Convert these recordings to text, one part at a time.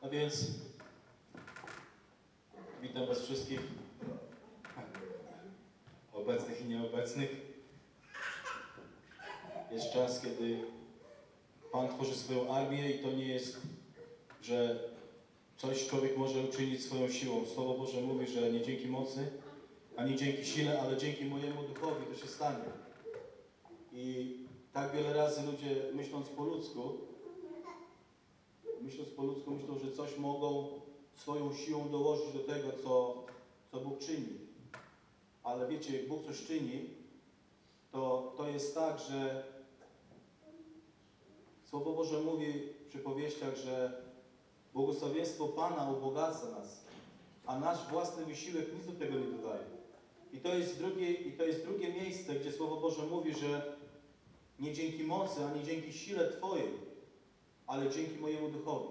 A więc witam Was wszystkich, obecnych i nieobecnych. Jest czas, kiedy Pan tworzy swoją armię i to nie jest, że coś człowiek może uczynić swoją siłą. Słowo Boże mówi, że nie dzięki mocy, ani dzięki sile, ale dzięki mojemu duchowi to się stanie. I tak wiele razy ludzie, myśląc po ludzku, myślą, że coś mogą swoją siłą dołożyć do tego, co Bóg czyni. Ale wiecie, jak Bóg coś czyni, to jest tak, że Słowo Boże mówi w przypowieściach, że błogosławieństwo Pana ubogaca nas, a nasz własny wysiłek nic do tego nie dodaje. I to jest drugie miejsce, gdzie Słowo Boże mówi, że nie dzięki mocy, ani dzięki sile Twojej, ale dzięki mojemu duchowi.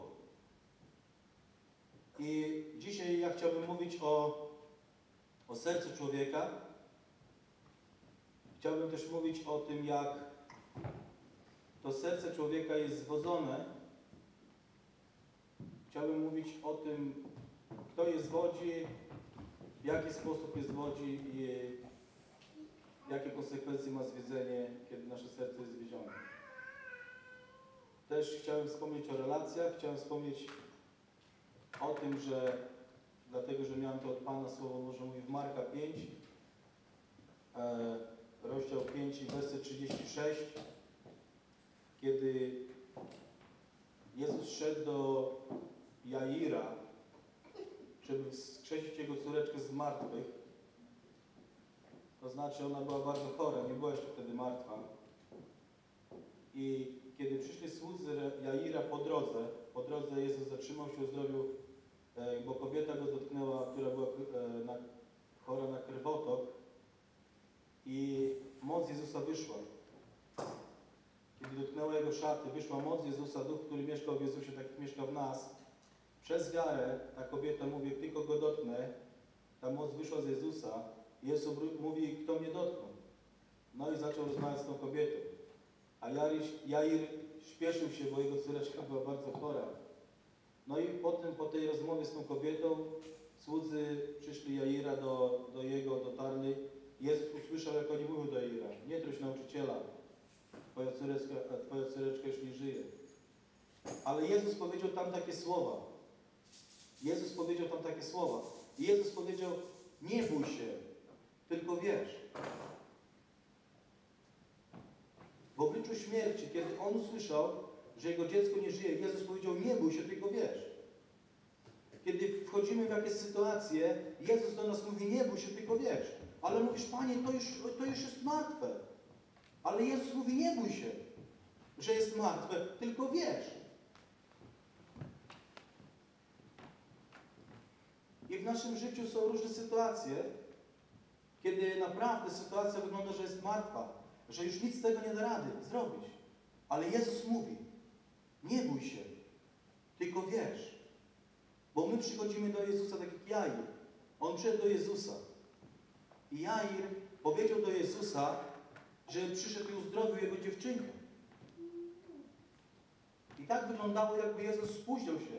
I dzisiaj ja chciałbym mówić o sercu człowieka. Chciałbym też mówić o tym, jak to serce człowieka jest zwodzone. Chciałbym mówić o tym, kto je zwodzi, w jaki sposób je zwodzi i jakie konsekwencje ma zwiedzenie, kiedy nasze serce jest zwiedzione. Też chciałem wspomnieć o relacjach, chciałem wspomnieć o tym, że dlatego, że miałem to od Pana, Słowo Boże mówi w Marka 5, rozdział 5 i werset 36, kiedy Jezus szedł do Jaira, żeby wskrzesić jego córeczkę z martwych. To znaczy, ona była bardzo chora, nie była jeszcze wtedy martwa. I kiedy przyszli słudzy Jaira po drodze Jezus zatrzymał się, uzdrowił, bo kobieta go dotknęła, która była chora na krwotok, i moc Jezusa wyszła. Kiedy dotknęła jego szaty, wyszła moc Jezusa, Duch, który mieszkał w Jezusie, tak jak mieszka w nas. Przez wiarę ta kobieta mówi, tylko go dotknę, ta moc wyszła z Jezusa. Jezus mówi, kto mnie dotknął. No i zaczął rozmawiać z tą kobietą. A Jair śpieszył się, bo jego córeczka była bardzo chora. No i potem, po tej rozmowie z tą kobietą, słudzy przyszli Jaira dotarli. Jezus usłyszał, jak oni mówią do Jaira, nie trój nauczyciela, twoja córeczka już nie żyje. Ale Jezus powiedział tam takie słowa. I Jezus powiedział, nie bój się, tylko wierz. W obliczu śmierci, kiedy on usłyszał, że jego dziecko nie żyje, Jezus powiedział, nie bój się, tylko wierz. Kiedy wchodzimy w jakieś sytuacje, Jezus do nas mówi, nie bój się, tylko wierz. Ale mówisz, Panie, to już jest martwe. Ale Jezus mówi, nie bój się, że jest martwe, tylko wierz. I w naszym życiu są różne sytuacje, kiedy naprawdę sytuacja wygląda, że jest martwa, że już nic z tego nie da rady zrobić. Ale Jezus mówi, nie bój się, tylko wierz. Bo my przychodzimy do Jezusa tak jak Jair. On przyszedł do Jezusa. I Jair powiedział do Jezusa, że przyszedł i uzdrowił jego dziewczynkę. I tak wyglądało, jakby Jezus spóźnił się.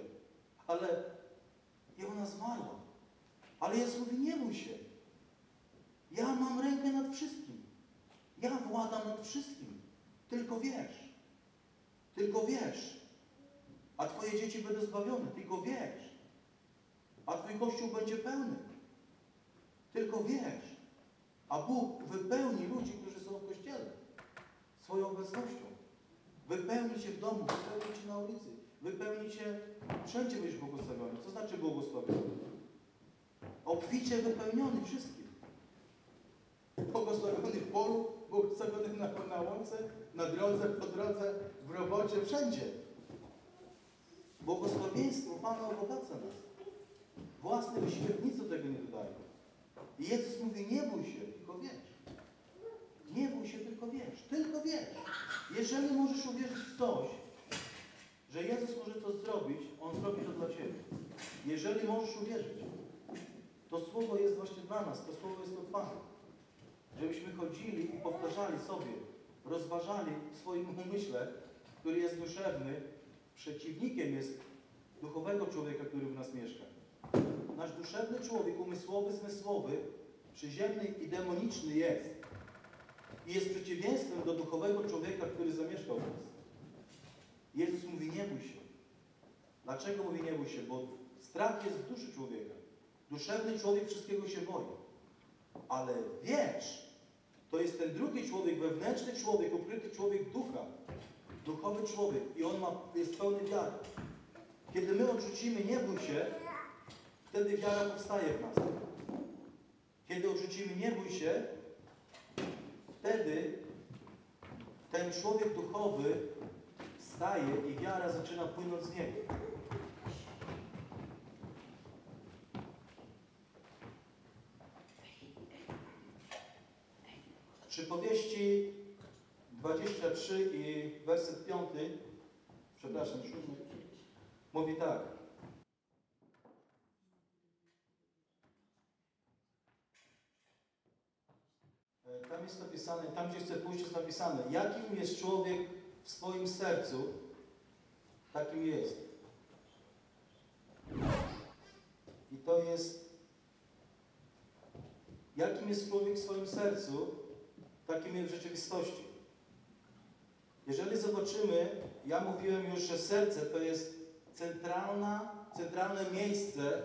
I ona zmarła. Ale Jezus mówi, nie bój się. Ja mam rękę nad wszystkim. Ja władam nad wszystkim. Tylko wierz. Tylko wierz. A Twoje dzieci będą zbawione. Tylko wierz. A Twój Kościół będzie pełny. Tylko wierz. A Bóg wypełni ludzi, którzy są w Kościele. Swoją obecnością. Wypełni Cię w domu, wypełni Cię na ulicy. Wypełni Cię, wszędzie będziesz błogosławiony. Co znaczy błogosławiony? Obficie wypełniony wszystkim. Błogosławiony w polu, błogosławiony na łące, na drodze, po drodze, w robocie, wszędzie. Błogosławieństwo Pana ubogaca nas. Własny wysiłek nic do tego nie dodaje. I Jezus mówi, nie bój się, tylko wierz. Nie bój się, tylko wierz. Tylko wierz. Jeżeli możesz uwierzyć w coś, że Jezus może to zrobić, On zrobi to dla Ciebie. Jeżeli możesz uwierzyć, to Słowo jest właśnie dla nas, to Słowo jest od Pana. Żebyśmy chodzili i powtarzali sobie, rozważali w swoim umyśle, który jest duszewny, przeciwnikiem jest duchowego człowieka, który w nas mieszka. Nasz duszewny człowiek, umysłowy, zmysłowy, przyziemny i demoniczny jest. I jest przeciwieństwem do duchowego człowieka, który zamieszkał w nas. Jezus mówi, nie bój się. Dlaczego mówi nie bój się? Bo strach jest w duszy człowieka. Duszewny człowiek wszystkiego się boi. Ale wierz, to jest ten drugi człowiek, wewnętrzny człowiek, ukryty człowiek ducha. Duchowy człowiek. I on jest pełny wiary. Kiedy my odrzucimy nie bój się, wtedy wiara powstaje w nas. Kiedy odrzucimy nie bój się, wtedy ten człowiek duchowy wstaje i wiara zaczyna płynąć z niego. Przypowieści 23 i werset 5, przepraszam, 7, mówi tak. Tam jest napisane, tam gdzie chcę pójść jest napisane, jakim jest człowiek w swoim sercu, takim jest. I to jest, jakim jest człowiek w swoim sercu, takim jest w rzeczywistości. Jeżeli zobaczymy, ja mówiłem już, że serce to jest centralne miejsce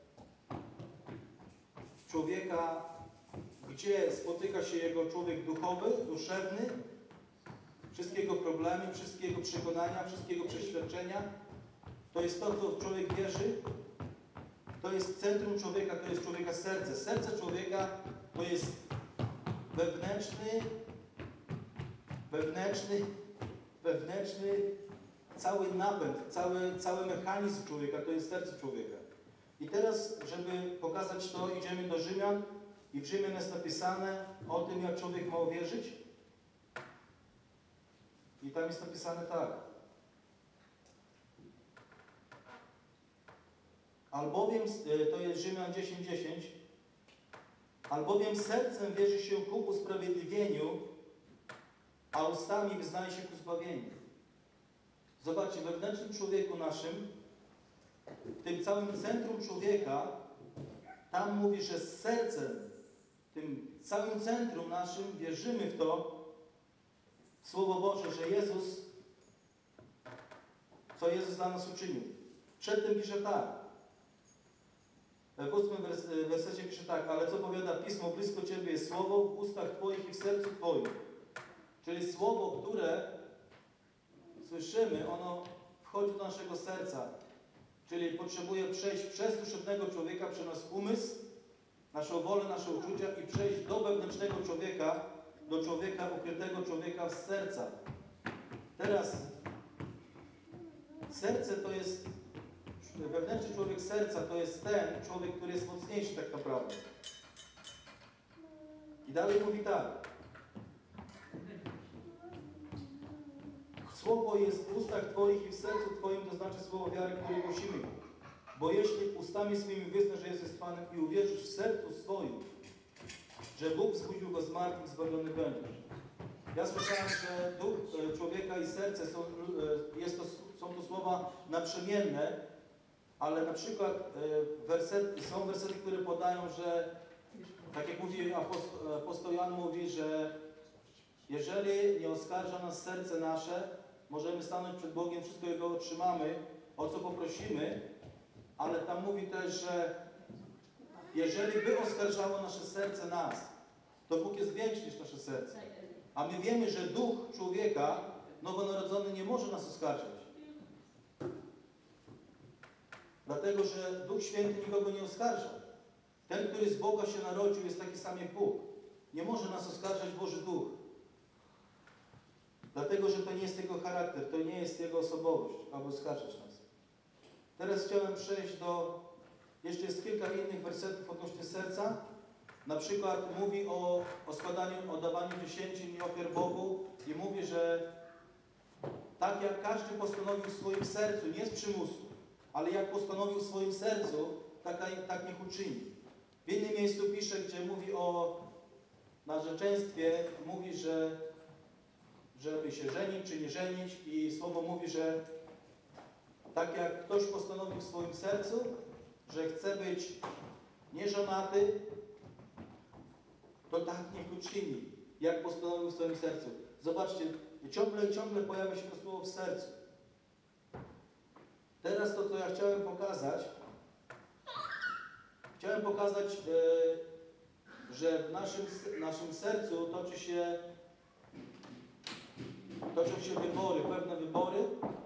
człowieka, gdzie spotyka się jego człowiek duchowy, duszewny, wszystkie jego problemy, wszystkie jego przekonania, wszystkie jego przeświadczenia. To jest to, co człowiek wierzy. To jest centrum człowieka, to jest człowieka serce. Serce człowieka to jest wewnętrzny cały napęd, cały mechanizm człowieka, to jest serce człowieka. I teraz, żeby pokazać to, idziemy do Rzymian i w Rzymian jest napisane o tym, jak człowiek ma uwierzyć. I tam jest napisane tak. Albowiem, to jest Rzymian 10:10, albowiem sercem wierzy się ku usprawiedliwieniu, a ustami wyznaje się ku zbawieniu. Zobaczcie, w wewnętrznym człowieku naszym, w tym całym centrum człowieka, tam mówi, że z sercem, w tym całym centrum naszym wierzymy w to, w Słowo Boże, że Jezus, co Jezus dla nas uczynił. Przedtem pisze tak. W 8 wersecie pisze tak, ale co powiada Pismo, blisko Ciebie jest Słowo w ustach Twoich i w sercu Twoim. Czyli Słowo, które słyszymy, ono wchodzi do naszego serca. Czyli potrzebuje przejść przez duszewnego człowieka, przez nasz umysł, naszą wolę, nasze uczucia i przejść do wewnętrznego człowieka, do człowieka, ukrytego człowieka z serca. Teraz serce to jest, wewnętrzny człowiek serca to jest ten człowiek, który jest mocniejszy tak naprawdę. I dalej mówi tak. Słowo jest w ustach Twoich i w sercu Twoim, to znaczy słowo wiary, które głosimy. Bo jeśli ustami swymi wyznasz, że Jezus jest Panem i uwierzysz w sercu swoim, że Bóg wzbudził go z martwych, zbawiony będziesz. Ja słyszałem, że duch człowieka i serce są to słowa naprzemienne, ale na przykład są wersety, które podają, że tak jak mówi apostoł Jan, mówi, że jeżeli nie oskarża nas serce nasze, możemy stanąć przed Bogiem, wszystko Jego otrzymamy, o co poprosimy, ale tam mówi też, że jeżeli by oskarżało nasze serce nas, to Bóg jest większy niż nasze serce. A my wiemy, że duch człowieka nowonarodzony nie może nas oskarżać. Dlatego, że Duch Święty nikogo nie oskarża. Ten, który z Boga się narodził, jest taki sam jak Bóg. Nie może nas oskarżać Boży Duch. Dlatego, że to nie jest Jego charakter, to nie jest Jego osobowość, aby oskarżać nas. Teraz chciałem przejść do... Jeszcze jest kilka innych wersetów odnośnie serca. Na przykład mówi o składaniu, o dawaniu dziesięcin i ofiar Bogu i mówi, że tak jak każdy postanowił w swoim sercu, nie z przymusu, ale jak postanowił w swoim sercu, tak niech uczyni. W innym miejscu pisze, gdzie mówi o narzeczeństwie, mówi, że żeby się żenić czy nie żenić i słowo mówi, że Tak jak ktoś postanowił w swoim sercu, że chce być nieżonaty, to tak niech uczyni, jak postanowił w swoim sercu. Zobaczcie, ciągle i ciągle pojawia się to słowo w sercu. Teraz to, co ja chciałem pokazać, że w naszym sercu toczą się wybory, pewne wybory.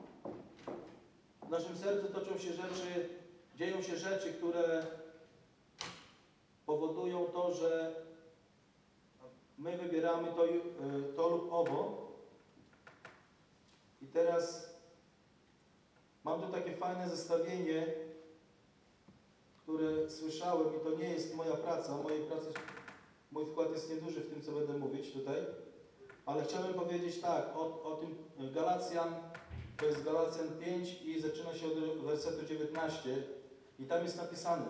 W naszym sercu dzieją się rzeczy, które powodują to, że my wybieramy to lub owo. I teraz mam tu takie fajne zestawienie, które słyszałem i to nie jest moja praca. Mój wkład jest nieduży w tym, co będę mówić tutaj. Ale chciałbym powiedzieć tak, o tym Galacjan, to jest Galacjan 5 i zaczyna się od wersetu 19 i tam jest napisane.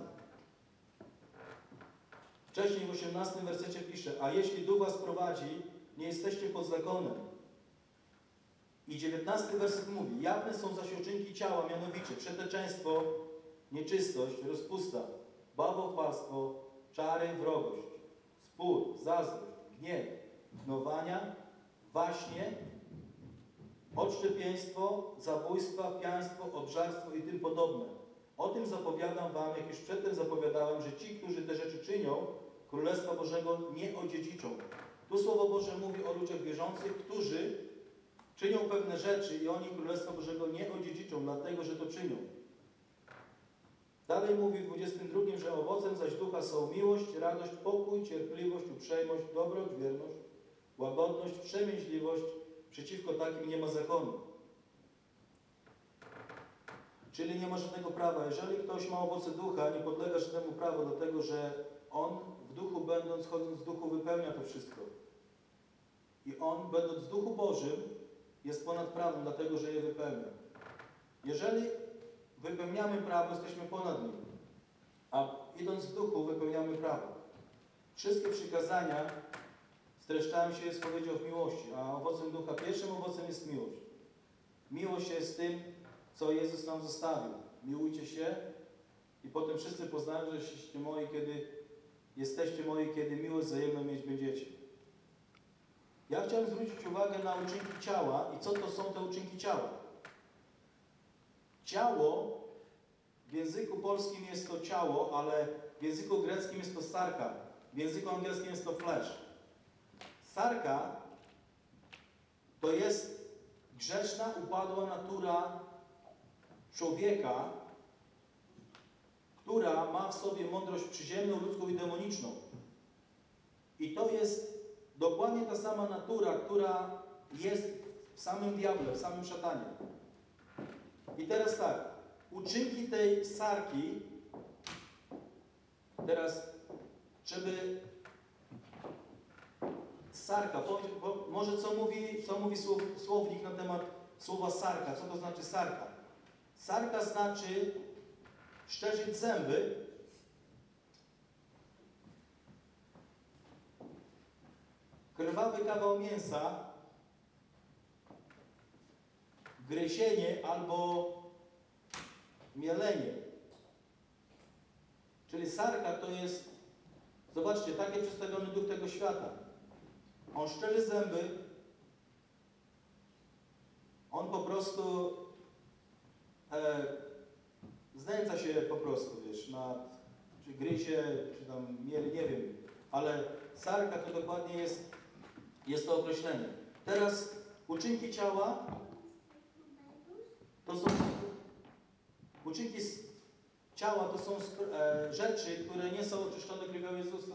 Wcześniej w 18 wersecie pisze, a jeśli Duch was prowadzi, nie jesteście pod zakonem. I 19 werset mówi, jawne są zaś uczynki ciała, mianowicie przeteczeństwo, nieczystość, rozpusta, bałwochwalstwo, czary, wrogość, spór, zazdrość, gniew, gnowania, waśnie, odszczepieństwo, zabójstwa, pijaństwo, obżarstwo i tym podobne. O tym zapowiadam wam, jak już przedtem zapowiadałem, że ci, którzy te rzeczy czynią, Królestwa Bożego nie odziedziczą. Tu Słowo Boże mówi o ludziach wierzących, którzy czynią pewne rzeczy i oni Królestwa Bożego nie odziedziczą, dlatego, że to czynią. Dalej mówi w 22, że owocem zaś ducha są miłość, radość, pokój, cierpliwość, uprzejmość, dobroć, wierność, łagodność, wstrzemięźliwość. Przeciwko takim nie ma zakonu. Czyli nie ma żadnego prawa. Jeżeli ktoś ma owoce ducha, nie podlega żadnemu prawu, dlatego że on w duchu będąc, chodząc w duchu, wypełnia to wszystko. I on, będąc w duchu Bożym, jest ponad prawem, dlatego że je wypełnia. Jeżeli wypełniamy prawo, jesteśmy ponad nim. A idąc w duchu, wypełniamy prawo. Wszystkie przykazania streszczają się spowiedzią w miłości, a owocem ducha, pierwszym owocem jest miłość. Miłość jest tym, co Jezus nam zostawił. Miłujcie się i potem wszyscy poznają, że jesteście moi, kiedy miłość wzajemną mieć będziecie. Ja chciałem zwrócić uwagę na uczynki ciała i co to są te uczynki ciała. Ciało, w języku polskim jest to ciało, ale w języku greckim jest to sarka, w języku angielskim jest to flesh. Sarka to jest grzeszna, upadła natura człowieka, która ma w sobie mądrość przyziemną, ludzką i demoniczną. I to jest dokładnie ta sama natura, która jest w samym diable, w samym szatanie. I teraz tak, uczynki tej sarki, teraz, żeby sarka, może co mówi słownik na temat słowa sarka, co to znaczy sarka? Sarka znaczy szczerzyć zęby, krwawy kawał mięsa, gryzienie albo mielenie. Czyli sarka to jest, zobaczcie, tak jest przedstawiony duch tego świata. On szczerzy zęby, on po prostu znęca się po prostu, wiesz, czy gryzie, czy tam mieli, nie wiem, ale sarka to dokładnie jest to określenie. Teraz uczynki ciała to są rzeczy, które nie są oczyszczone krwią Jezusa.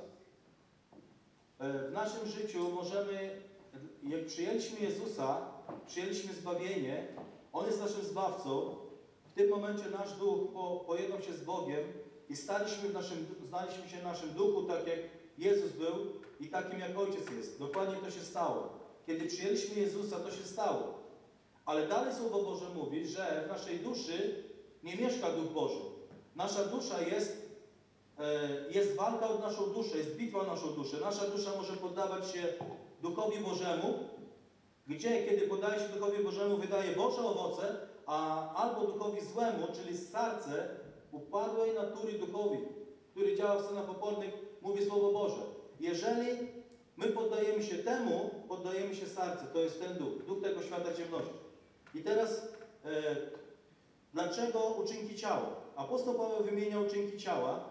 W naszym życiu możemy, jak przyjęliśmy Jezusa, przyjęliśmy zbawienie, On jest naszym Zbawcą, w tym momencie nasz duch pojednał się z Bogiem i znaliśmy się w naszym duchu, tak jak Jezus był i takim jak Ojciec jest. Dokładnie to się stało. Kiedy przyjęliśmy Jezusa, to się stało. Ale dalej Słowo Boże mówi, że w naszej duszy nie mieszka Duch Boży. Nasza dusza jest walka o naszą duszę, jest bitwa o naszą duszę. Nasza dusza może poddawać się Duchowi Bożemu, kiedy poddaje się Duchowi Bożemu, wydaje Boże owoce, albo duchowi złemu, czyli sarce upadłej natury duchowi, który działa w stanach opornych, mówi Słowo Boże. Jeżeli my poddajemy się temu, poddajemy się sarce, to jest ten duch tego świata ciemności. I teraz, dlaczego uczynki ciała? Apostoł Paweł wymienia uczynki ciała.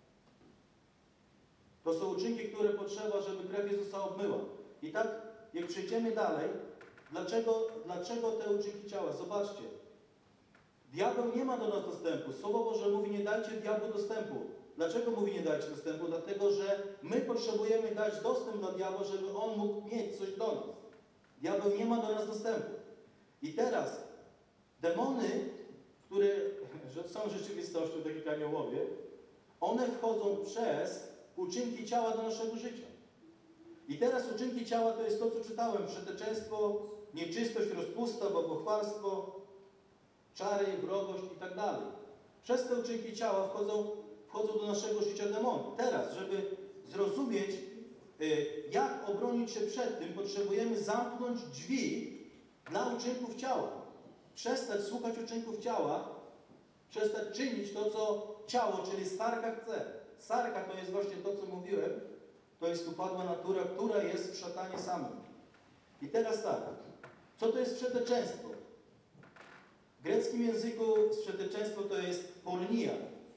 To są uczynki, które potrzeba, żeby krew Jezusa obmyła. I tak, jak przejdziemy dalej, dlaczego te uczynki ciała? Zobaczcie. Diabeł nie ma do nas dostępu. Słowo Boże mówi, nie dajcie diabłu dostępu. Dlaczego mówi, nie dajcie dostępu? Dlatego, że my potrzebujemy dać dostęp do diabła, żeby on mógł mieć coś do nas. Diabeł nie ma do nas dostępu. I teraz demony, które są rzeczywistością, tak jak aniołowie, one wchodzą przez uczynki ciała do naszego życia. I teraz uczynki ciała to jest to, co czytałem. Przeteczeństwo, nieczystość, rozpusta, bałwochwalstwo, czary, wrogość i tak dalej. Przez te uczynki ciała wchodzą do naszego życia demony. Teraz, żeby zrozumieć, jak obronić się przed tym, potrzebujemy zamknąć drzwi dla uczynków ciała. Przestać słuchać uczynków ciała, przestać czynić to, co ciało, czyli sarka chce. Sarka to jest właśnie to, co mówiłem, to jest upadła natura, która jest w szatanie samym. I teraz tak, co to jest przeteczeństwo? W greckim języku przeteczeństwo to jest pornia.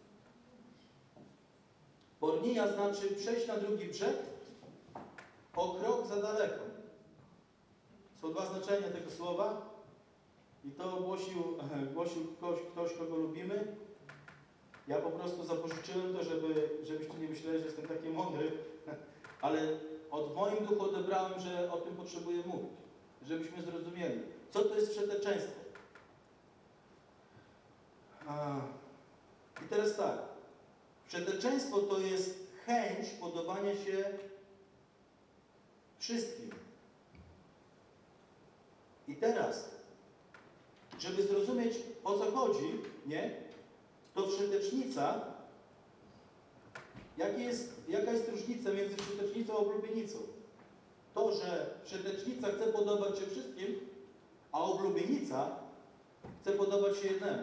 Pornia znaczy przejść na drugi brzeg o krok za daleko. Są dwa znaczenia tego słowa i to głosił ktoś, kogo lubimy. Ja po prostu zapożyczyłem to, żebyście nie myśleli, że jestem taki mądry, ale od moim duchu odebrałem, że o tym potrzebuję mówić, żebyśmy zrozumieli. Co to jest przeteczeństwo? I teraz tak. Przeteczeństwo to jest chęć podobania się wszystkim. I teraz, żeby zrozumieć, o co chodzi, nie? To przetecznica, jaka jest różnica między przetecznicą a oblubienicą? To, że przetecznica chce podobać się wszystkim, a oblubienica chce podobać się jednemu.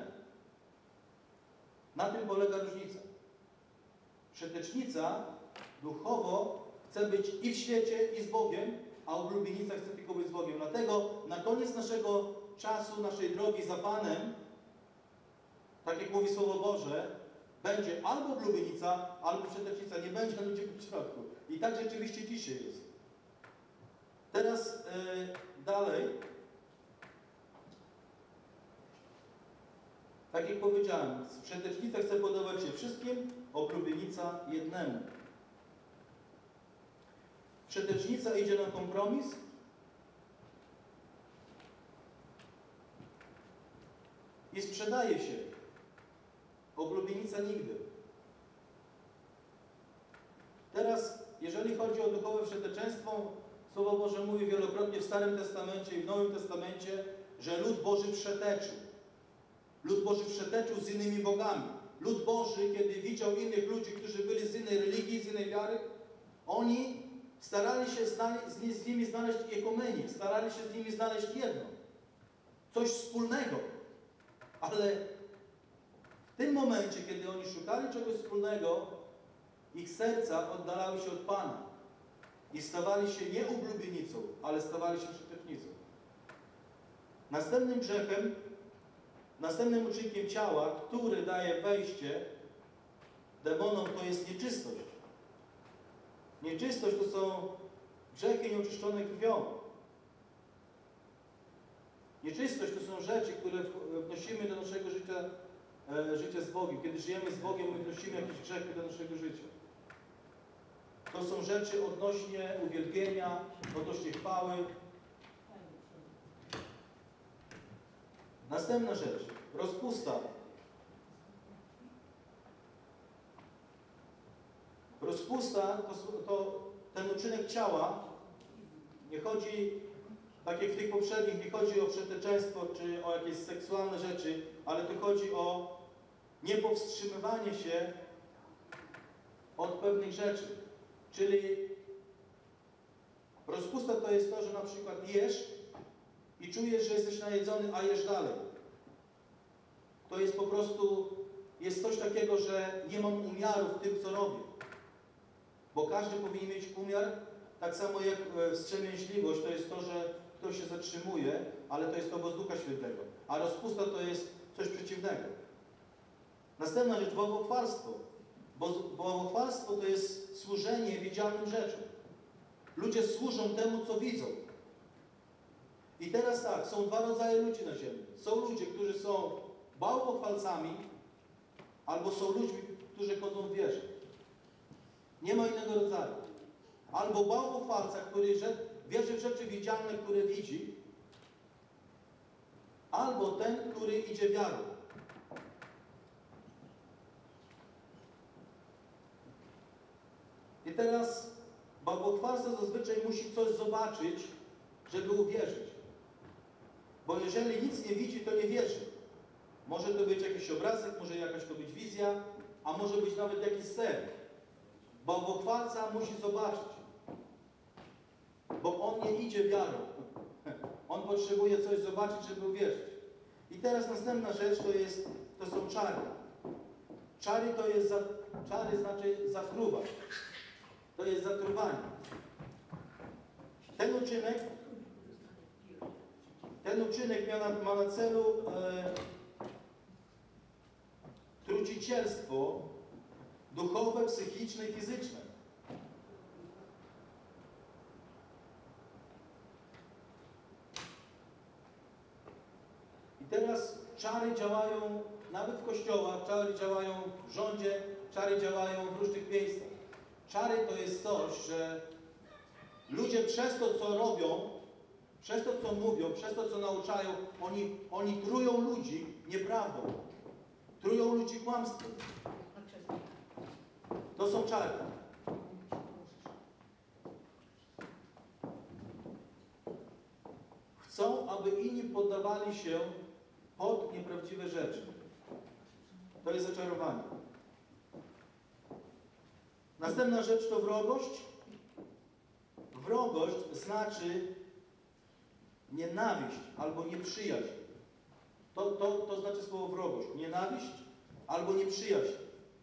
Na tym polega różnica. Przetecznica duchowo chce być i w świecie, i z Bogiem, a oblubienica chce tylko być z Bogiem. Dlatego na koniec naszego czasu, naszej drogi za Panem, tak jak mówi Słowo Boże, będzie albo oblubienica, albo przetecznica. Nie będzie na ludzie po środku. I tak rzeczywiście dzisiaj jest. Teraz dalej. Tak jak powiedziałem, przetecznica chce podobać się wszystkim, oblubienica jednemu. Przetecznica idzie na kompromis. I sprzedaje się. Oblubienica nigdy. Teraz, jeżeli chodzi o duchowe przeteczeństwo, Słowo Boże mówi wielokrotnie w Starym Testamencie i w Nowym Testamencie, że lud Boży wszeteczył. Lud Boży wszeteczył z innymi bogami. Lud Boży, kiedy widział innych ludzi, którzy byli z innej religii, z innej wiary, oni starali się z nimi znaleźć ekumenię, starali się z nimi znaleźć jedno. Coś wspólnego. Ale w tym momencie, kiedy oni szukali czegoś wspólnego, ich serca oddalały się od Pana i stawali się nie oblubienicą, ale stawali się przetecznicą. Następnym grzechem, następnym uczynkiem ciała, który daje wejście demonom, to jest nieczystość. Nieczystość to są grzechy nieoczyszczone krwią. Nieczystość to są rzeczy, które wnosimy do naszego życia z Bogiem. Kiedy żyjemy z Bogiem, my wnosimy jakieś grzechy do naszego życia. To są rzeczy odnośnie uwielbienia, odnośnie chwały. Następna rzecz. Rozpusta. Rozpusta to ten uczynek ciała. Nie chodzi, tak jak w tych poprzednich, nie chodzi o przeteczeństwo czy o jakieś seksualne rzeczy, ale tu chodzi o niepowstrzymywanie się od pewnych rzeczy. Czyli rozpusta to jest to, że na przykład jesz i czujesz, że jesteś najedzony, a jesz dalej. to jest po prostu, jest coś takiego, że nie mam umiaru w tym, co robię. Bo każdy powinien mieć umiar, tak samo jak wstrzemięźliwość to jest to, że ktoś się zatrzymuje, ale to jest owoc Ducha Świętego. A rozpusta to jest coś przeciwnego. Następna rzecz, bałwochwalstwo. Bałwochwalstwo to jest służenie widzialnym rzeczom. Ludzie służą temu, co widzą. I teraz tak, są dwa rodzaje ludzi na ziemi. Są ludzie, którzy są bałwochwalcami, albo są ludźmi, którzy chodzą w wierze. Nie ma innego rodzaju. Albo bałwochwalca, który wierzy w rzeczy widzialne, które widzi, albo ten, który idzie wiarą. I teraz bałwochwalca zazwyczaj musi coś zobaczyć, żeby uwierzyć. Bo jeżeli nic nie widzi, to nie wierzy. Może to być jakiś obrazek, może jakaś to być wizja, a może być nawet jakiś sen. Bałwochwalca musi zobaczyć. Bo on nie idzie wiarą. On potrzebuje coś zobaczyć, żeby uwierzyć. I teraz następna rzecz to są czary. Czary znaczy zatruwać. To jest zatruwanie. Ten uczynek ma na celu trucicielstwo duchowe, psychiczne i fizyczne. I teraz czary działają nawet w kościołach, czary działają w rządzie, czary działają w różnych miejscach. Czary to jest coś, że ludzie przez to, co robią, przez to, co mówią, przez to, co nauczają, oni trują ludzi nieprawdą. Trują ludzi kłamstwem. To są czary. Chcą, aby inni poddawali się pod nieprawdziwe rzeczy. To jest zaczarowanie. Następna rzecz to wrogość. Wrogość znaczy nienawiść albo nieprzyjaźń. To znaczy słowo wrogość. Nienawiść albo nieprzyjaźń.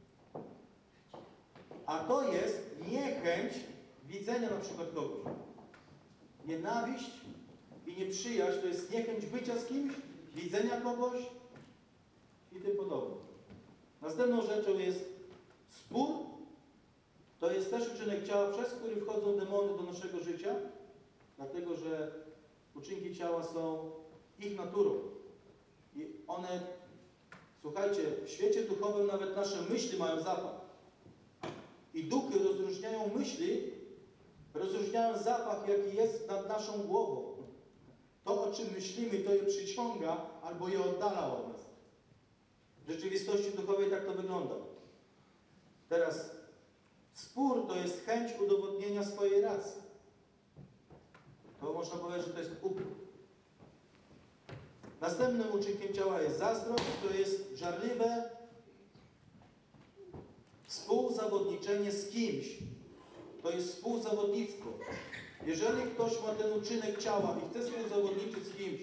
A to jest niechęć widzenia na przykład kogoś. Nienawiść i nieprzyjaźń to jest niechęć bycia z kimś, widzenia kogoś i tym podobne. Następną rzeczą jest spór. To jest też uczynek ciała, przez który wchodzą demony do naszego życia, dlatego że uczynki ciała są ich naturą. I one, słuchajcie, w świecie duchowym nawet nasze myśli mają zapach. I duchy rozróżniają myśli, rozróżniają zapach, jaki jest nad naszą głową. To, o czym myślimy, to je przyciąga albo je oddala od nas. W rzeczywistości duchowej tak to wygląda. Teraz spór to jest chęć udowodnienia swojej racji. To można powiedzieć, że to jest upór. Następnym uczynkiem ciała jest zazdrość, to jest żarliwe współzawodniczenie z kimś. To jest współzawodnictwo. Jeżeli ktoś ma ten uczynek ciała i chce współzawodniczyć z kimś,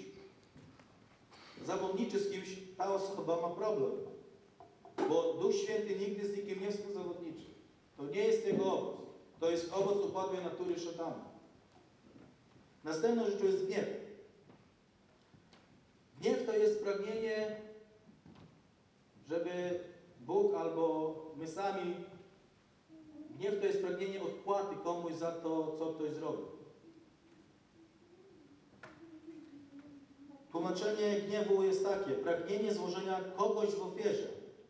ta osoba ma problem. Bo Duch Święty nigdy z nikim nie współzawodniczy. To nie jest jego owoc. To jest owoc upadłej natury szatana. Następną rzeczą jest gniew. Gniew to jest pragnienie, żeby Bóg albo my sami, gniew to jest pragnienie odpłaty komuś za to, co ktoś zrobił. Tłumaczenie gniewu jest takie: pragnienie złożenia kogoś w ofierze.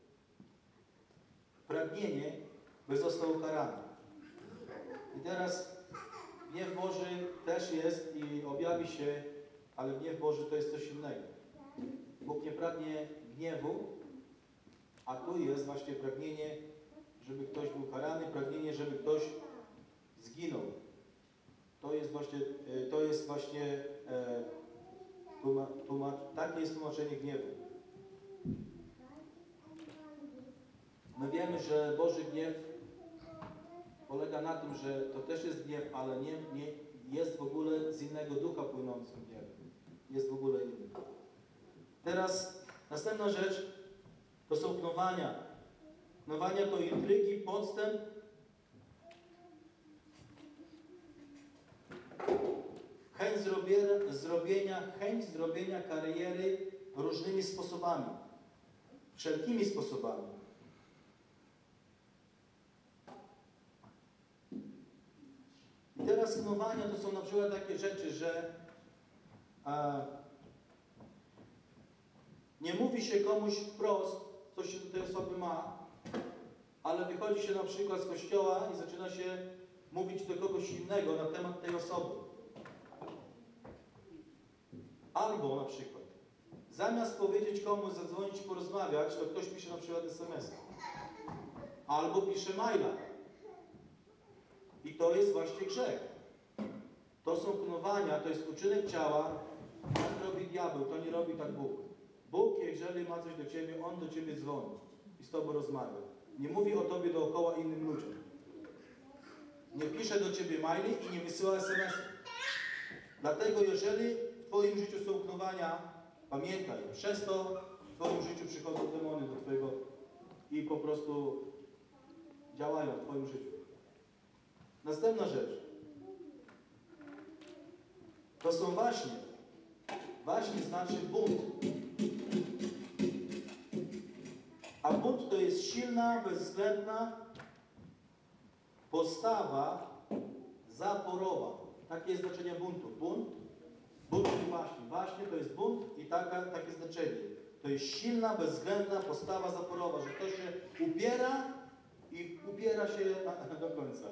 Pragnienie, by został ukarany. I teraz gniew Boży też jest i objawi się, ale gniew Boży to jest coś innego. Bóg nie pragnie gniewu, a tu jest właśnie pragnienie, żeby ktoś był karany, pragnienie, żeby ktoś zginął. To jest właśnie takie jest tłumaczenie gniewu. My wiemy, że Boży gniew polega na tym, że to też jest gniew, ale nie jest w ogóle z innego ducha płynący gniew. Jest w ogóle inny. Teraz następna rzecz To są knowania. Knowania to intrygi, podstęp. Chęć zrobienia kariery różnymi sposobami. Wszelkimi sposobami. I teraz knowania to są na przykład takie rzeczy, że nie mówi się komuś wprost, co się do tej osoby ma, ale wychodzi się na przykład z kościoła i zaczyna się mówić do kogoś innego na temat tej osoby. Albo na przykład, zamiast powiedzieć komuś, zadzwonić i porozmawiać, to ktoś pisze na przykład SMS. Albo pisze maila. I to jest właśnie grzech. To są knowania, to jest uczynek ciała. Tak robi diabeł, to nie robi tak Bóg. Bóg, jeżeli ma coś do Ciebie, On do Ciebie dzwoni i z Tobą rozmawia. Nie mówi o Tobie dookoła innym ludziom. Nie pisze do Ciebie maili i nie wysyła SMS. Dlatego, jeżeli w Twoim życiu są knowania, pamiętaj, przez to w Twoim życiu przychodzą demony do Twojego i po prostu działają w Twoim życiu. Następna rzecz. To są waśnie. Waśnie znaczy bunt. A bunt to jest silna, bezwzględna postawa zaporowa. Takie jest znaczenie buntu. Bunt i waśnie. Waśnie to jest bunt i takie znaczenie. To jest silna, bezwzględna postawa zaporowa, że ktoś się upiera i upiera się do końca.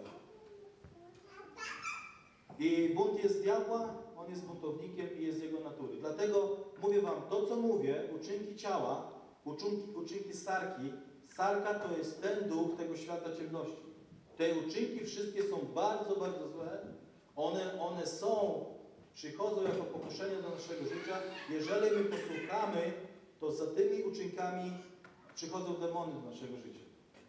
I bunt jest diabła, on jest buntownikiem i jest jego natury. Dlatego mówię wam, to co mówię, uczynki ciała, uczynki sarki, sarka to jest ten duch tego świata ciemności. Te uczynki wszystkie są bardzo, bardzo złe. One przychodzą jako pokuszenie do naszego życia. Jeżeli my posłuchamy, to za tymi uczynkami przychodzą demony do naszego życia.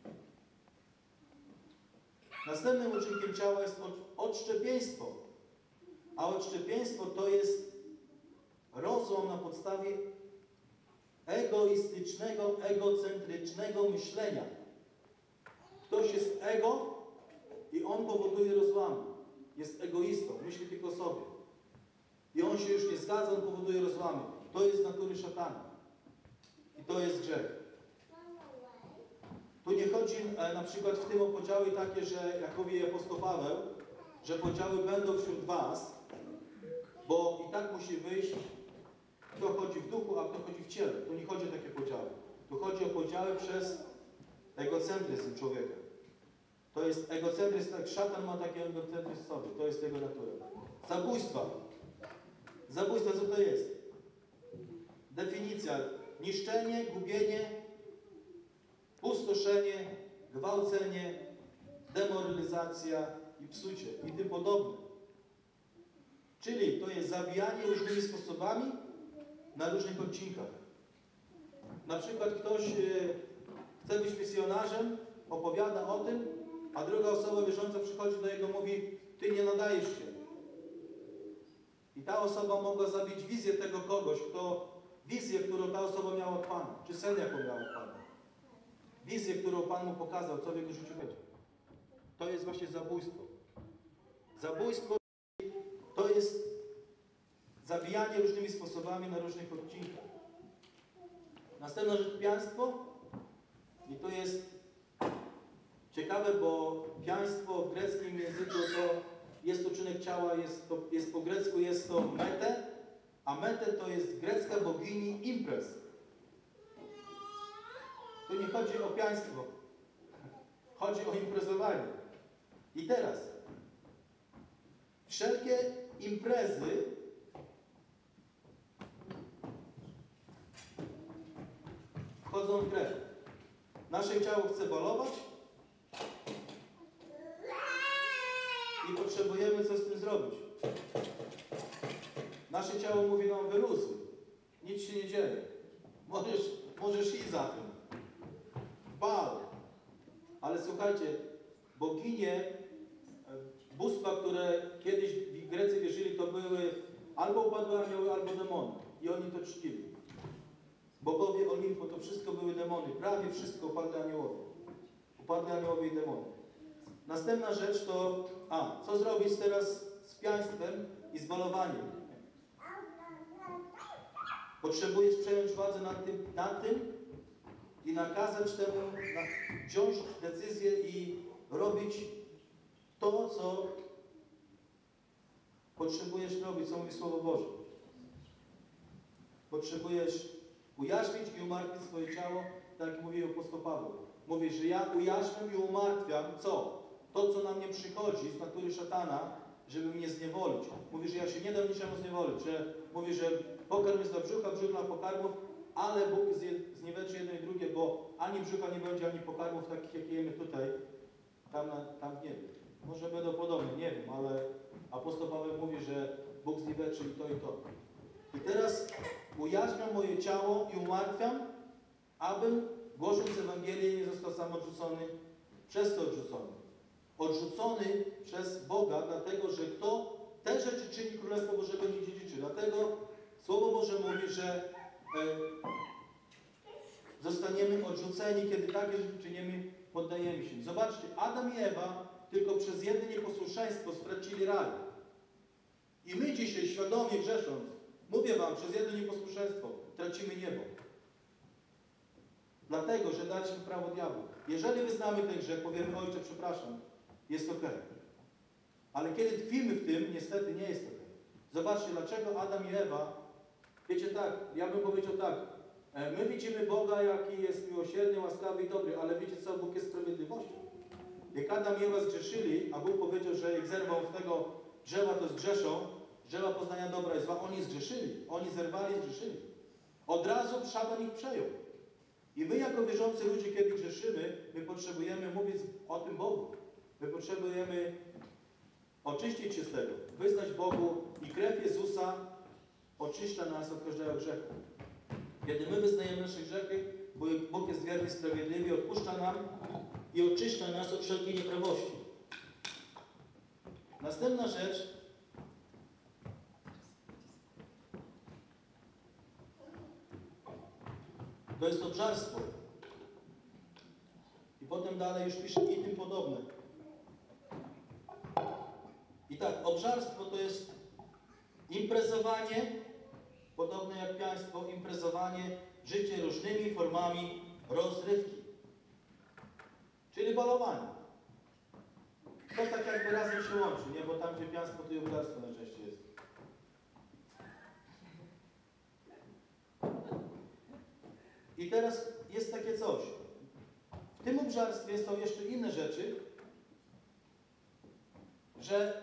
Następnym uczynkiem ciała jest odszczepieństwo. A odszczepieństwo to jest rozłam na podstawie egoistycznego, egocentrycznego myślenia. Ktoś jest ego i on powoduje rozłamy. Jest egoistą, myśli tylko o sobie. I on się już nie zgadza, on powoduje rozłamy. To jest z natury szatana. I to jest grzech. Tu nie chodzi na przykład w tym o podziały takie, że jak mówi apostoł Paweł, że podziały będą wśród was, bo i tak musi wyjść, kto chodzi w duchu, a kto chodzi w ciele. Tu nie chodzi o takie podziały. Tu chodzi o podziały przez egocentryzm człowieka. To jest egocentryzm, tak szatan ma taki egocentryzm w sobie. To jest jego natura. Zabójstwa. Zabójstwa co to jest? Definicja. Niszczenie, gubienie, pustoszenie, gwałcenie, demoralizacja i psucie i tym podobne. Czyli to jest zabijanie różnymi sposobami na różnych odcinkach. Na przykład ktoś chce być misjonarzem, opowiada o tym, a druga osoba wierząca przychodzi do niego i mówi: ty nie nadajesz się. I ta osoba mogła zabić wizję tego kogoś, wizję, którą ta osoba miała od Pana, czy sen, jaką miała od Pana. Wizję, którą Pan mu pokazał, co w jego życiu będzie. To jest właśnie zabójstwo. Zabójstwo to jest zabijanie różnymi sposobami na różnych odcinkach. Następna rzecz, pijaństwo. I to jest ciekawe, bo pijaństwo w greckim języku to jest uczynek ciała, jest po grecku jest to mete, a mete to jest grecka bogini imprez. Tu nie chodzi o pijaństwo, chodzi o imprezowanie. I teraz wszelkie imprezy wchodzą w grę. Nasze ciało chce balować i potrzebujemy coś z tym zrobić. Nasze ciało mówi nam: wyluzuj, nic się nie dzieje. Możesz iść za tym. Bal. Ale słuchajcie, boginie, bóstwa, które kiedyś Grecy wierzyli, to były albo upadłe anioły, albo demony. I oni to czcili. Bogowie Olimpu to wszystko były demony. Prawie wszystko upadli aniołowie. Upadli aniołowie i demony. Następna rzecz to, co zrobić teraz z pijaństwem i z balowaniem? Potrzebujesz przejąć władzę nad tym i nakazać temu, wziąć decyzję i robić to, co potrzebujesz robić, co mówi Słowo Boże. Potrzebujesz ujarzmić i umartwić swoje ciało, tak jak mówi apostoł Paweł. Mówi, że ja ujarzmiam i umartwiam co? To, co na mnie przychodzi z natury szatana, żeby mnie zniewolić. Mówi, że ja się nie dam niczemu zniewolić. Mówi, że pokarm jest dla brzucha, brzuch dla pokarmów, ale Bóg zniweczy jedno i drugie, bo ani brzucha nie będzie, ani pokarmów takich, jak jemy tutaj, tam w niebie. Może będą podobne, nie wiem, ale apostoł Paweł mówi, że Bóg zniweczy i to, i to. I teraz ujarzmiam moje ciało i umartwiam, abym, głosząc Ewangelię, nie został sam odrzucony, przez to odrzucony. Odrzucony przez Boga, dlatego że kto te rzeczy czyni, Królestwo Boże będzie dziedziczy. Dlatego Słowo Boże mówi, że zostaniemy odrzuceni, kiedy takie rzeczy czynimy, poddajemy się. Zobaczcie, Adam i Ewa tylko przez jedno nieposłuszeństwo stracili raj. I my dzisiaj, świadomie grzesząc, mówię wam, przez jedno nieposłuszeństwo tracimy niebo. Dlatego, że daliśmy prawo diabłu. Jeżeli wyznamy ten grzech, powiemy, Ojcze, przepraszam, jest ok. Ale kiedy tkwimy w tym, niestety nie jest ok. Zobaczcie, dlaczego Adam i Ewa, wiecie tak, ja bym powiedział tak, my widzimy Boga, jaki jest miłosierny, łaskawy i dobry, ale wiecie co, Bóg jest sprawiedliwością. Jak Adam i Ewa zgrzeszyli, a Bóg powiedział, że jak zerwą z tego drzewa, to zgrzeszą, drzewa poznania dobra i zła, oni zgrzeszyli, oni zerwali i zgrzeszyli. Od razu szatan ich przejął. I my jako wierzący ludzie, kiedy grzeszymy, my potrzebujemy mówić o tym Bogu. My potrzebujemy oczyścić się z tego, wyznać Bogu i krew Jezusa oczyszcza nas od każdego grzechu. Kiedy my wyznajemy nasze grzechy, bo Bóg jest wierny i sprawiedliwy, odpuszcza nam i oczyszcza nas od wszelkiej nieprawości. Następna rzecz to jest obżarstwo. I potem dalej już pisze i tym podobne. I tak, obżarstwo to jest imprezowanie, podobne jak pijaństwo, imprezowanie, życie różnymi formami rozrywki. Czyli balowanie. To tak jakby razem się łączy, nie? Bo tam, gdzie pijaństwo, to i obżarstwo najczęściej jest. I teraz jest takie coś. W tym obżarstwie są jeszcze inne rzeczy, że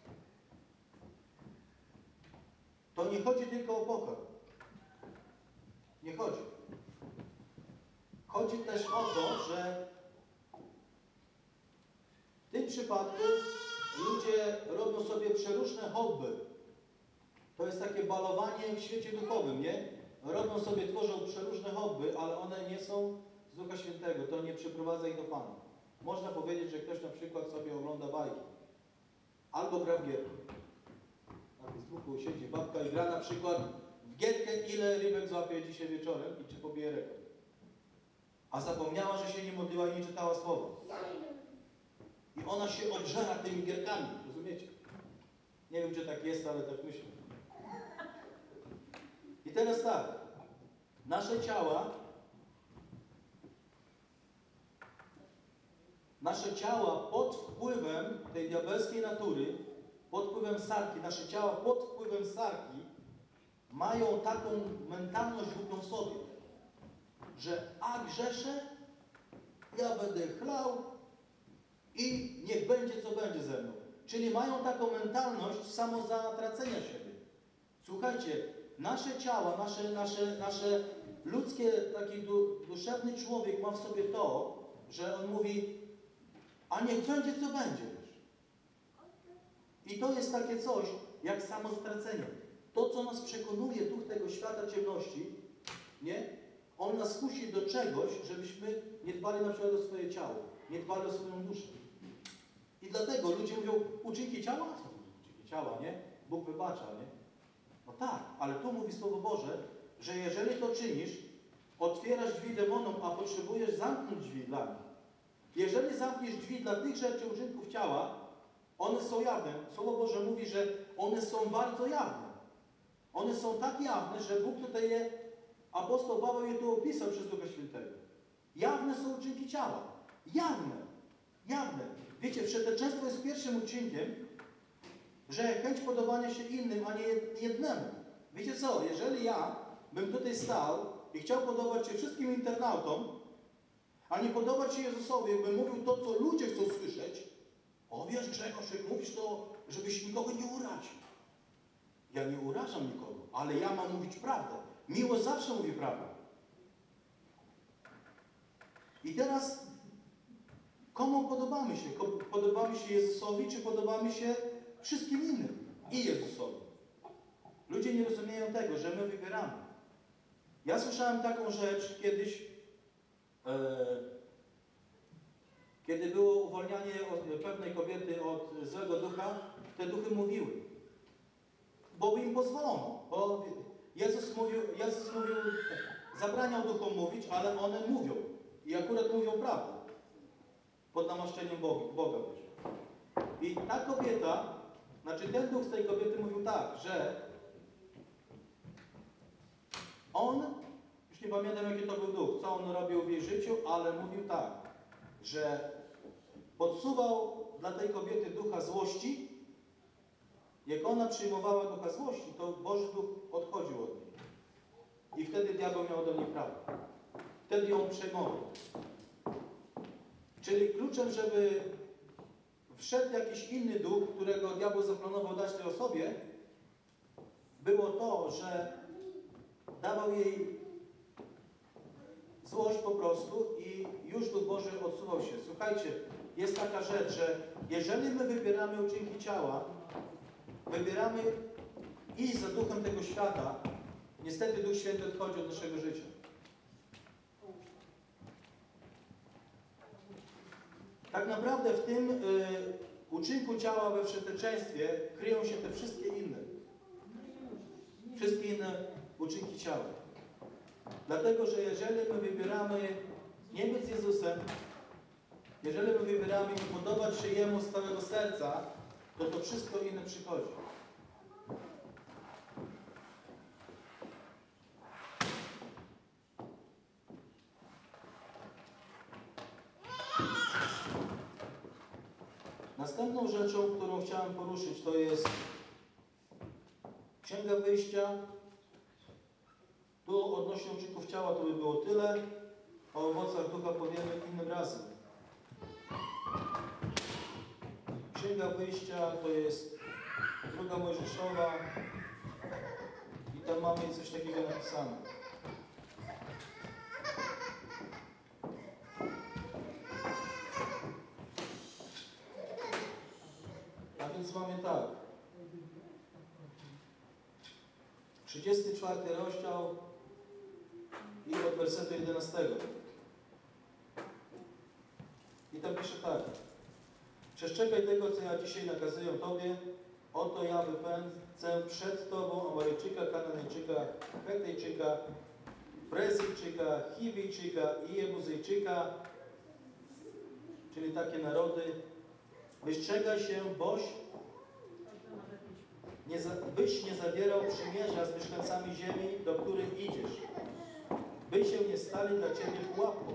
to nie chodzi tylko o pokarm. Nie chodzi. Chodzi też o to, że w tym przypadku ludzie robią sobie przeróżne hobby. To jest takie balowanie w świecie duchowym, nie? Robią sobie, tworzą przeróżne hobby, ale one nie są z Ducha Świętego. To nie przyprowadza ich do Pana. Można powiedzieć, że ktoś na przykład sobie ogląda bajki. Albo gra w gierkę. Na Facebooku siedzi babka i gra na przykład w gierkę, ile rybek złapie dzisiaj wieczorem i czy pobije rekord. A zapomniała, że się nie modliła i nie czytała słowa. I ona się obżera tymi gierkami. Rozumiecie? Nie wiem, czy tak jest, ale tak myślę. I teraz tak. Nasze ciała pod wpływem tej diabelskiej natury, pod wpływem sarki, nasze ciała pod wpływem sarki mają taką mentalność głupią w sobie, że grzeszę, ja będę chlał i niech będzie co będzie ze mną. Czyli mają taką mentalność samozatracenia siebie. Słuchajcie, nasze ciała, nasze ludzkie, taki duszewny człowiek ma w sobie to, że on mówi, a niech będzie co będzie. I to jest takie coś, jak samoztracenie. To, co nas przekonuje duch tego świata ciemności, nie? On nas kusi do czegoś, żebyśmy nie dbali na przykład o swoje ciało, nie dbali o swoją duszę. I dlatego ludzie mówią, uczynki ciała? Co to uczynki ciała, nie? Bóg wybacza, nie? No tak, ale tu mówi Słowo Boże, że jeżeli to czynisz, otwierasz drzwi demonom, a potrzebujesz zamknąć drzwi dla nich. Jeżeli zamkniesz drzwi dla tych rzeczy, uczynków ciała, one są jawne. Słowo Boże mówi, że one są bardzo jawne. One są tak jawne, że Bóg tutaj apostoł Paweł je tu opisał przez Ducha Świętego. Jawne są uczynki ciała. Jawne. Jawne. Wiecie, wszeteczeństwo jest pierwszym uczynkiem, że chęć podobania się innym, a nie jednemu. Wiecie co, jeżeli ja bym tutaj stał i chciał podobać się wszystkim internautom, a nie podobać się Jezusowi, jakbym mówił to, co ludzie chcą słyszeć, o wiesz Grzegorz, jak mówisz to, żebyś nikogo nie uraził. Ja nie urażam nikogo, ale ja mam mówić prawdę. Miłość zawsze mówi prawdę. I teraz komu podobamy się? Podobamy się Jezusowi, czy podobamy się wszystkim innym i Jezusowi? Ludzie nie rozumieją tego, że my wybieramy. Ja słyszałem taką rzecz kiedyś, kiedy było uwolnianie pewnej kobiety od złego ducha, te duchy mówiły. Bo im pozwolono. Bo Jezus mówił, zabraniał duchom mówić, ale one mówią. I akurat mówią prawdę. Pod namaszczeniem Boga. I ta kobieta, znaczy ten duch z tej kobiety mówił tak, że on, już nie pamiętam jaki to był duch, co on robił w jej życiu, ale mówił tak, że podsuwał dla tej kobiety ducha złości. Jak ona przyjmowała ducha złości, to Boży Duch odchodził od niej. I wtedy diabeł miał do niej prawo. Wtedy ją przejmował. Czyli kluczem, żeby wszedł jakiś inny duch, którego diabeł zaplanował dać tej osobie, było to, że dawał jej złość po prostu i już Duch Boży odsuwał się. Słuchajcie, jest taka rzecz, że jeżeli my wybieramy uczynki ciała, wybieramy iść za duchem tego świata, niestety Duch Święty odchodzi od naszego życia. Tak naprawdę w tym uczynku ciała we wszeteczeństwie kryją się te wszystkie inne uczynki ciała. Dlatego, że jeżeli my wybieramy nie być z Jezusem, jeżeli my wybieramy nie podobać się Jemu z całego serca, to wszystko inne przychodzi. Następną rzeczą, którą chciałem poruszyć, to jest Księga Wyjścia. Tu odnośnie uczynków ciała to by było tyle. O owocach ducha powiemy innym razem. Księga Wyjścia to jest 2 Mojżeszowa i tam mamy coś takiego napisane. A więc mamy tak. 34 rozdział i od wersetu 11. I tam pisze tak. Przestrzegaj tego, co ja dzisiaj nakazuję Tobie. Oto ja wypędzę przed Tobą Amarejczyka, Kananejczyka, Hetejczyka, Prezyjczyka, Chiwijczyka i Jebuzejczyka, czyli takie narody. Wystrzegaj się, byś nie zawierał przymierza z mieszkańcami ziemi, do których idziesz. By się nie stali dla Ciebie pułapką.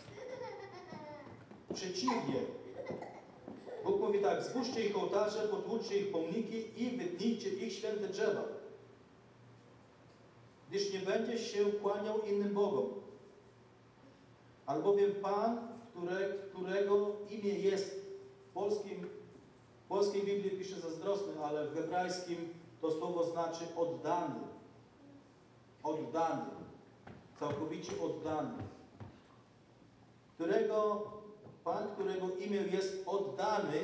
Przeciwnie, Bóg mówi tak, zbóżcie ich ołtarze, potłuczcie ich pomniki i wytnijcie ich święte drzewa. Gdyż nie będziesz się kłaniał innym bogom. Albowiem Pan, którego imię jest w polskiej Biblii pisze zazdrosny, ale w hebrajskim to słowo znaczy oddany. Oddany. Całkowicie oddany. Pan, którego imię jest oddany,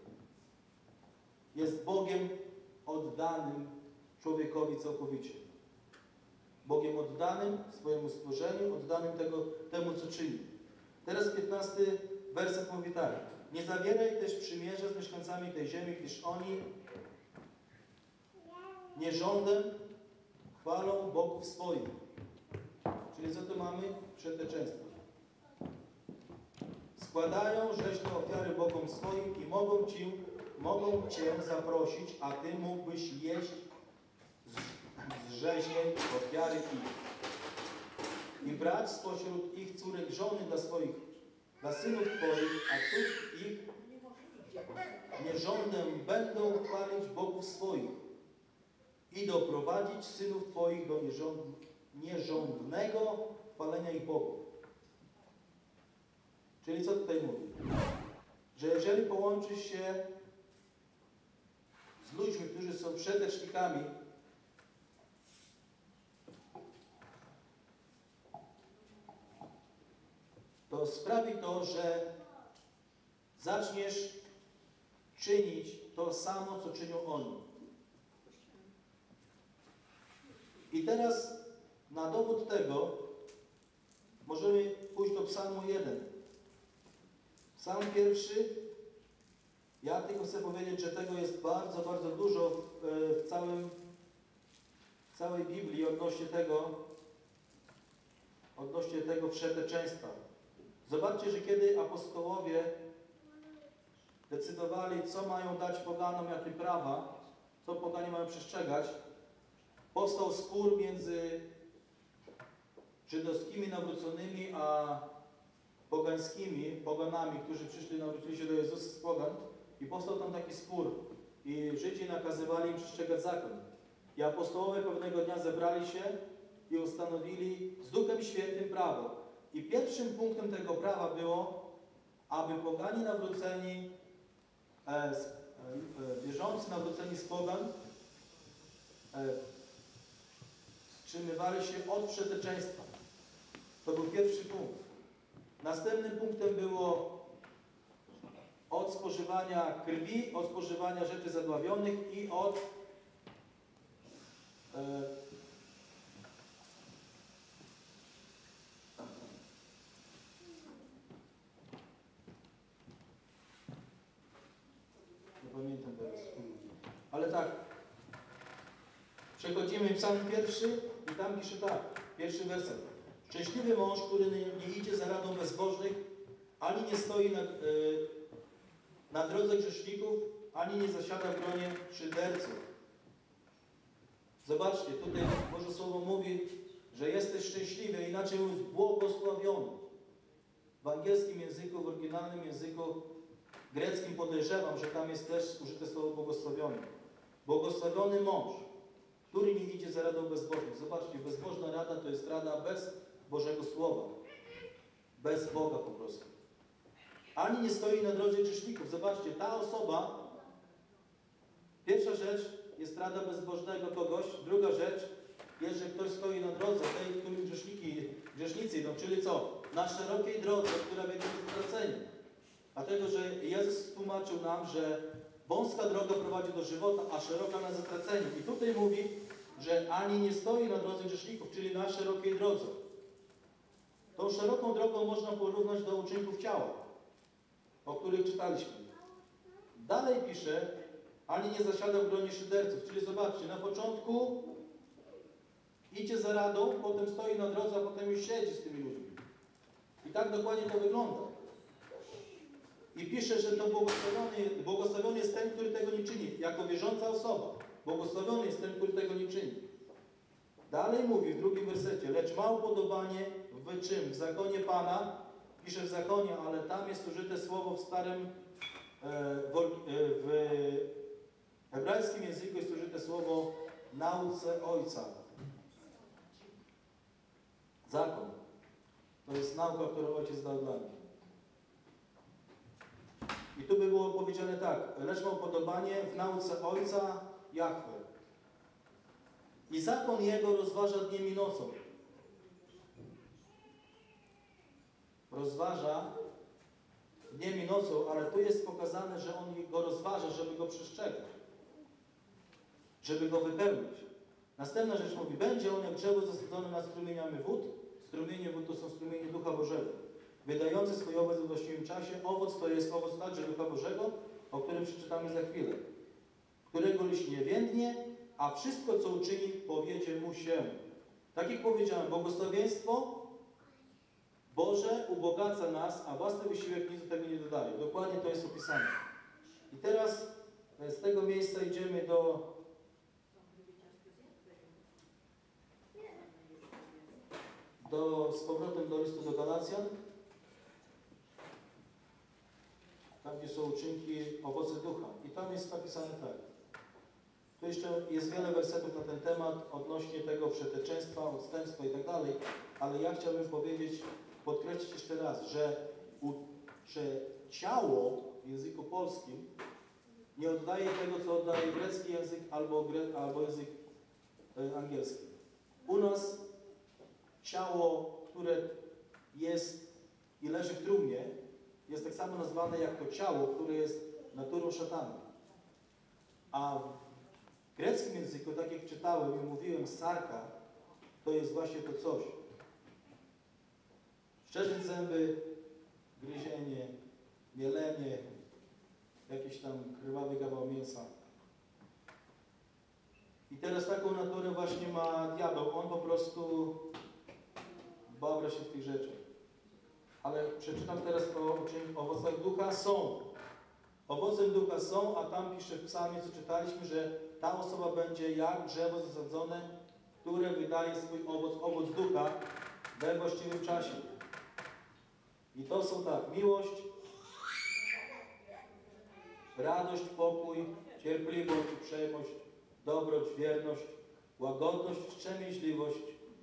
jest Bogiem oddanym człowiekowi całkowicie. Bogiem oddanym swojemu stworzeniu, oddanym temu, co czyni. Teraz 15 werset mówi tak. Nie zawieraj też przymierza z mieszkańcami tej ziemi, gdyż oni nierządem chwalą bogów swoich. Czyli co tu mamy? Przedeczeństwo. Składają rzeźne ofiary bogom swoim i mogą Cię zaprosić, a Ty mógłbyś jeść z rzeźnej ofiary ich. I brać spośród ich córek żony dla synów Twoich, a córki ich nierządem będą chwalić bogów swoich i doprowadzić synów Twoich do nierządnego chwalenia ich bogów. Czyli co tutaj mówi? Że jeżeli połączysz się z ludźmi, którzy są przedecznikami, to sprawi to, że zaczniesz czynić to samo, co czynią oni. I teraz na dowód tego możemy pójść do Psalmu 1. Psalm 1, ja tylko chcę powiedzieć, że tego jest bardzo, bardzo dużo w całej Biblii odnośnie tego wszeteczeństwa. Zobaczcie, że kiedy apostołowie decydowali, co mają dać poganom, jakie prawa, co poganie mają przestrzegać, powstał spór między żydowskimi nawróconymi a poganami, którzy nawrócili się do Jezusa z pogan, i powstał tam taki spór. I Żydzi nakazywali im przestrzegać zakon. I apostołowie pewnego dnia zebrali się i ustanowili z Duchem Świętym prawo. I pierwszym punktem tego prawa było, aby pogani nawróceni, wierzący nawróceni z pogan, wstrzymywali się od wszeteczeństwa. To był pierwszy punkt. Następnym punktem było od spożywania krwi, od spożywania rzeczy zadławionych i od nie pamiętam teraz. Ale tak. Przechodzimy w Psalm 1 i tam pisze tak, pierwszy werset. Szczęśliwy mąż, który nie idzie za radą bezbożnych, ani nie stoi na drodze grzeszników, ani nie zasiada w gronie szyderców. Zobaczcie, tutaj Boże Słowo mówi, że jesteś szczęśliwy, inaczej mówiąc błogosławiony. W angielskim języku, w oryginalnym języku greckim podejrzewam, że tam jest też użyte słowo błogosławiony. Błogosławiony mąż, który nie idzie za radą bezbożnych. Zobaczcie, bezbożna rada to jest rada bez Bożego Słowa. Bez Boga po prostu. Ani nie stoi na drodze grzeszników. Zobaczcie, ta osoba, pierwsza rzecz jest rada bezbożnego kogoś, druga rzecz jest, że ktoś stoi na drodze tej, którym grzesznicy idą, czyli co? Na szerokiej drodze, która wiedzie do stracenia. Dlatego, że Jezus tłumaczył nam, że wąska droga prowadzi do żywota, a szeroka na zatracenie. I tutaj mówi, że ani nie stoi na drodze grzeszników, czyli na szerokiej drodze. Tą szeroką drogą można porównać do uczynków ciała, o których czytaliśmy. Dalej pisze, ani nie zasiada w gronie szyderców. Czyli zobaczcie, na początku idzie za radą, potem stoi na drodze, a potem już siedzi z tymi ludźmi. I tak dokładnie to wygląda. I pisze, że to błogosławiony jest ten, który tego nie czyni. Jako wierząca osoba. Błogosławiony jest ten, który tego nie czyni. Dalej mówi w drugim wersecie, lecz ma upodobanie w czym? W zakonie Pana, pisze w zakonie, ale tam jest użyte słowo w w hebrajskim języku jest użyte słowo nauce Ojca. Zakon. To jest nauka, którą Ojciec dał dla mnie. I tu by było powiedziane tak, lecz ma upodobanie w nauce Ojca Jahwe. I zakon Jego rozważa dniem i nocą. Rozważa dniem i nocą, ale tu jest pokazane, że On go rozważa, żeby go przestrzegać. Żeby go wypełnić. Następna rzecz mówi, będzie on jak drzewo zasadzone nad strumieniami wód. Strumienie wód to są strumienie Ducha Bożego. Wydający swój owoc w właściwym czasie. Owoc to jest owoc także Ducha Bożego, o którym przeczytamy za chwilę. Którego liść nie więdnie, a wszystko, co uczyni, powiedzie mu się. Tak jak powiedziałem, błogosławieństwo Boże ubogaca nas, a własny wysiłek nic do tego nie dodaje. Dokładnie to jest opisane. I teraz z tego miejsca idziemy z powrotem do listu do Galacjan. Tam, gdzie są uczynki, owoce ducha. I tam jest napisane tak. Tu jeszcze jest wiele wersetów na ten temat odnośnie tego przeteczeństwa, odstępstwa i tak dalej, ale ja chciałbym powiedzieć, podkreślić jeszcze raz, że ciało w języku polskim nie oddaje tego, co oddaje grecki język albo język angielski. U nas ciało, które jest i leży w trumnie, jest tak samo nazwane jak to ciało, które jest naturą szatana. A w greckim języku, tak jak czytałem i mówiłem, sarka, to jest właśnie to coś. Szczerzyć zęby, gryzienie, mielenie, jakiś tam krwawy kawał mięsa. I teraz taką naturę właśnie ma diabeł. On po prostu babra się w tych rzeczach. Ale przeczytam teraz o owocach ducha. Są. Owocem ducha są, a tam pisze w psalmie, co czytaliśmy, że ta osoba będzie jak drzewo zasadzone, które wydaje swój owoc ducha we właściwym czasie. I to są tak, miłość, radość, pokój, cierpliwość, uprzejmość, dobroć, wierność, łagodność, wstrzemięźliwość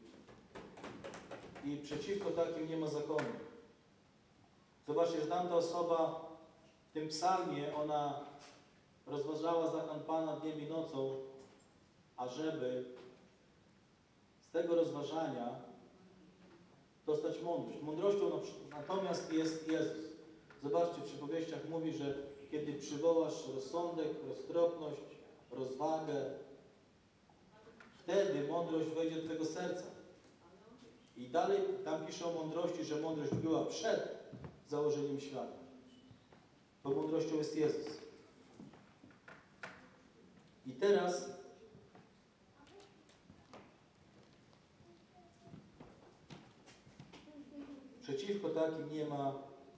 i przeciwko takim nie ma zakonu. Zobaczcie, że tamta osoba w tym psalmie, ona rozważała zakon Pana dniem i nocą, ażeby z tego rozważania dostać mądrość. Mądrością natomiast jest Jezus. Zobaczcie, w przypowieściach mówi, że kiedy przywołasz rozsądek, roztropność, rozwagę, wtedy mądrość wejdzie do tego serca. I dalej tam pisze o mądrości, że mądrość była przed założeniem świata. To mądrością jest Jezus. I teraz przeciwko takim nie ma.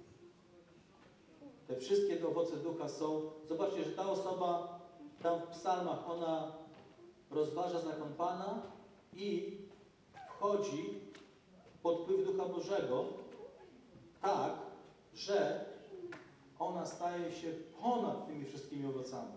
Te wszystkie owoce ducha są. Zobaczcie, że ta osoba tam w psalmach, ona rozważa zakon Pana i wchodzi pod wpływ Ducha Bożego tak, że ona staje się ponad tymi wszystkimi owocami.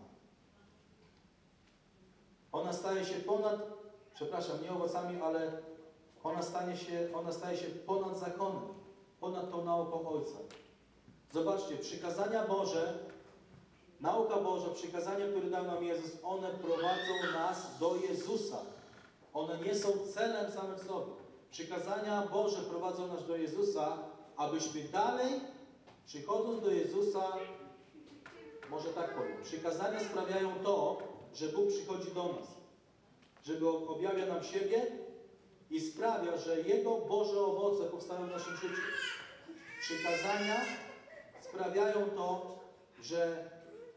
Ona staje się ponad, przepraszam, nie owocami, ale ona staje się ponad zakonem, ponad tą nauką Ojca. Zobaczcie, przykazania Boże, nauka Boża, przykazania, które dał nam Jezus, one prowadzą nas do Jezusa. One nie są celem samym w sobie. Przykazania Boże prowadzą nas do Jezusa, abyśmy dalej, przychodząc do Jezusa, może tak powiem, przykazania sprawiają to, że Bóg przychodzi do nas, żeby objawia nam siebie i sprawia, że Jego Boże owoce powstają w naszym życiu. Przykazania sprawiają to, że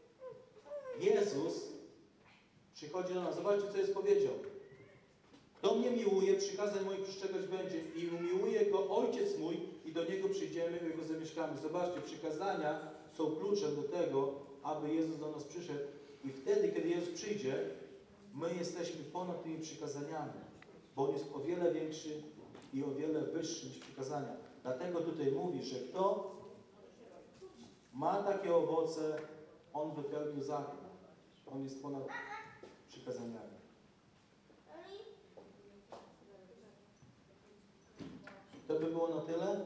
Jezus przychodzi do nas. Zobaczcie, co jest powiedział. Kto mnie miłuje, przykazań moich przestrzegać będzie i umiłuje Go Ojciec mój i do Niego przyjdziemy i Jego zamieszkamy. Zobaczcie, przykazania są kluczem do tego, aby Jezus do nas przyszedł i wtedy, kiedy Jezus przyjdzie, my jesteśmy ponad tymi przykazaniami, bo On jest o wiele większy i o wiele wyższy niż przykazania. Dlatego tutaj mówi, że kto ma takie owoce, on wypełnił zakon. On jest ponad przykazaniami. To by było na tyle.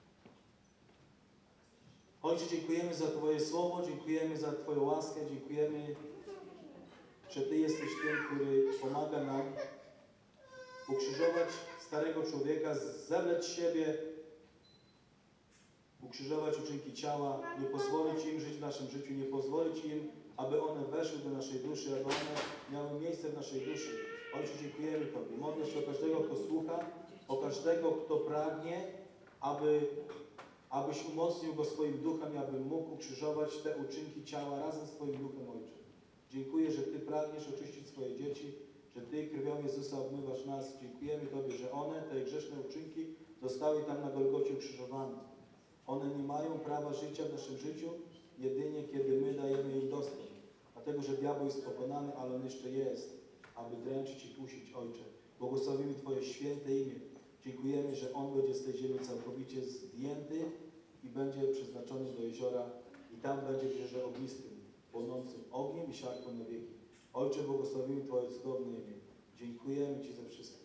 Ojcze, dziękujemy za Twoje słowo, dziękujemy za Twoją łaskę, dziękujemy, że Ty jesteś tym, który pomaga nam ukrzyżować starego człowieka, zebrać siebie, ukrzyżować uczynki ciała, nie pozwolić im żyć w naszym życiu, nie pozwolić im, aby one weszły do naszej duszy, aby one miały miejsce w naszej duszy. Ojcze, dziękujemy Tobie. Modlę się o każdego, kto słucha, o każdego, kto pragnie, abyś umocnił go swoim duchem i aby mógł ukrzyżować te uczynki ciała razem z Twoim duchem, Ojcze. Dziękuję, że Ty pragniesz oczyścić swoje dzieci, że Ty krwią Jezusa obmywasz nas. Dziękujemy Tobie, że one, te grzeszne uczynki, zostały tam na Golgocie ukrzyżowane. One nie mają prawa życia w naszym życiu, jedynie kiedy my dajemy im dostęp. Dlatego, że diabeł jest pokonany, ale on jeszcze jest, aby dręczyć i kusić, Ojcze. Błogosławimy Twoje święte imię. Dziękujemy, że on będzie z tej ziemi całkowicie zdjęty i będzie przeznaczony do jeziora i tam będzie w jeziorze ognistym, płonącym ogniem i siarką na wieki. Ojcze, błogosławimy Twoje cudowne imię. Dziękujemy Ci za wszystko.